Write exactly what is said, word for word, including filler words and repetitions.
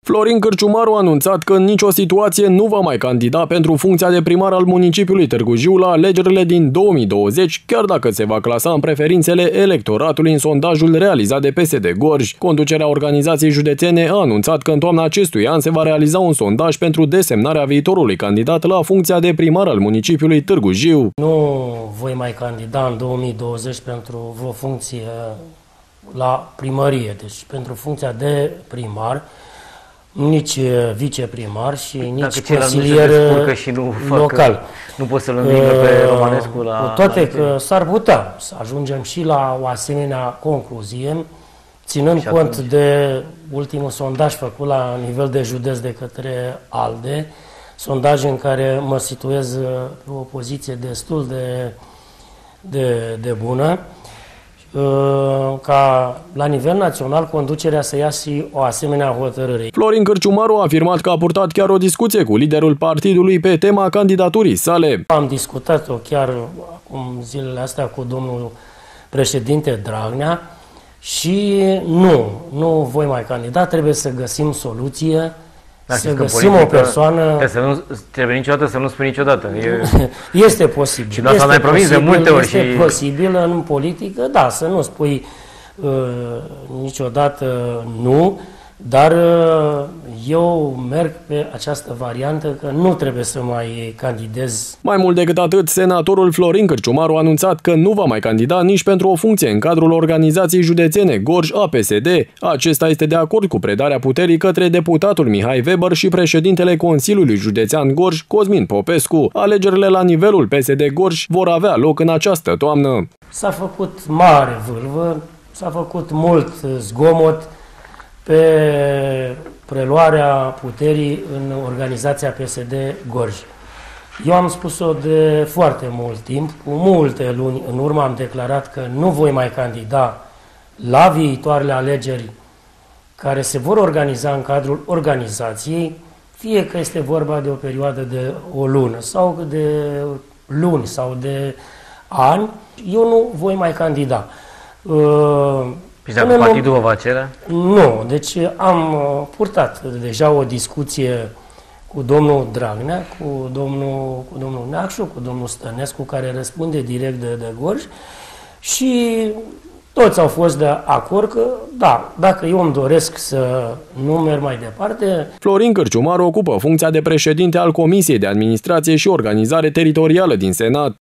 Florin Cârciumaru a anunțat că în nicio situație nu va mai candida pentru funcția de primar al municipiului Târgu Jiu la alegerile din două mii douăzeci, chiar dacă se va clasa în preferințele electoratului în sondajul realizat de P S D Gorj. Conducerea organizației județene a anunțat că în toamna acestui an se va realiza un sondaj pentru desemnarea viitorului candidat la funcția de primar al municipiului Târgu Jiu. Nu voi mai candida în două mii douăzeci pentru vreo funcție la primărie, deci pentru funcția de primar, nici viceprimar și nici consilier și nu fac, local. Nu pot să-l învingă pe Romanescu la... Cu toate că s-ar putea să ajungem și la o asemenea concluzie, ținând cont de ultimul sondaj făcut la nivel de județ de către ALDE, sondaj în care mă situez pe o poziție destul de, de, de bună, ca la nivel național conducerea să ia și o asemenea hotărâre. Florin Cârciumaru a afirmat că a purtat chiar o discuție cu liderul partidului pe tema candidaturii sale. Am discutat-o chiar acum zilele astea cu domnul președinte Dragnea și nu, nu voi mai candida, trebuie să găsim soluție. Dar să găsim o persoană... Să nu, trebuie niciodată să nu spui niciodată. E... Este posibil. Și asta mai promis de multe ori. Este și... posibil în politică, da, să nu spui uh, niciodată nu, dar uh, eu merg pe această variantă că nu trebuie să mai candidez. Mai mult decât atât, senatorul Florin Cârciumaru a anunțat că nu va mai candida nici pentru o funcție în cadrul organizației județene Gorj a P S D. Acesta este de acord cu predarea puterii către deputatul Mihai Weber și președintele Consiliului Județean Gorj, Cosmin Popescu. Alegerile la nivelul P S D Gorj vor avea loc în această toamnă. S-a făcut mare vâlvă, s-a făcut mult zgomot pe preluarea puterii în organizația P S D Gorj. Eu am spus-o de foarte mult timp, cu multe luni în urmă am declarat că nu voi mai candida la viitoarele alegeri care se vor organiza în cadrul organizației, fie că este vorba de o perioadă de o lună sau de luni sau de ani, eu nu voi mai candida. Uh, Dacă partidul vă va cere? Nu, deci am purtat deja o discuție cu domnul Dragnea, cu domnul, cu domnul Neacșu, cu domnul Stănescu, care răspunde direct de, de Gorj și toți au fost de acord că, da, dacă eu îmi doresc să nu merg mai departe... Florin Cârciumaru ocupă funcția de președinte al Comisiei de Administrație și Organizare Teritorială din Senat.